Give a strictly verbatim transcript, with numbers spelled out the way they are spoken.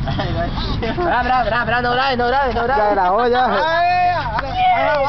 Esperá, esperá, esperá, esperá, no grabes, no grabes, no grabes. Ya grabó, ya.